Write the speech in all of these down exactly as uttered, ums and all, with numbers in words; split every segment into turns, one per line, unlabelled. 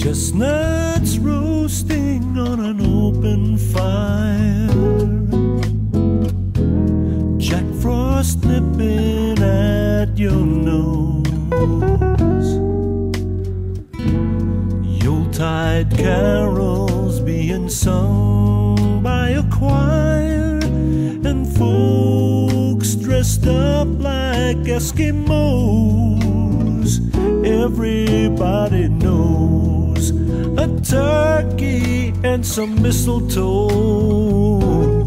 Chestnuts roasting on an open fire, Jack Frost nipping at your nose, Yuletide carols being sung by a choir, and folks dressed up like Eskimos. Everybody knows a turkey and some mistletoe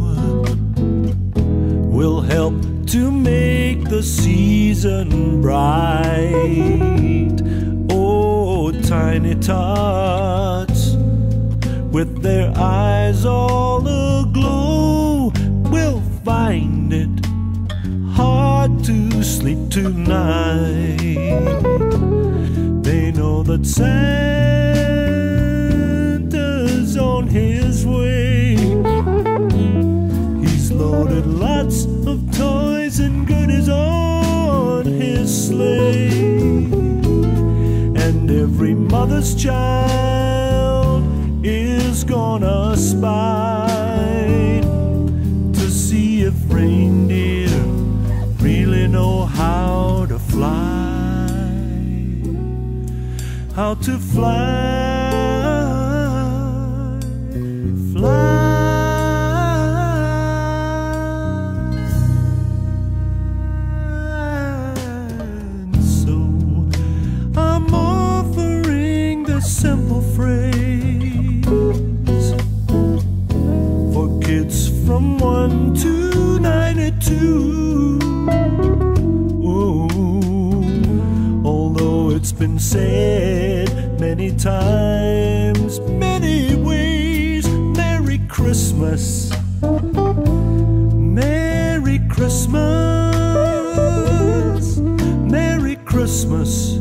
will help to make the season bright. Oh, tiny tots with their eyes all aglow will find it hard to sleep tonight. They know that Santa's on his way. He's loaded lots of toys and goodies on his sleigh, and every mother's child is gonna spy to see if reindeer really know how to fly. How to fly, fly. And so I'm offering the simple phrase for kids from one to ninety-two. Although it's been said many times, many ways, Merry Christmas, Merry Christmas, Merry Christmas.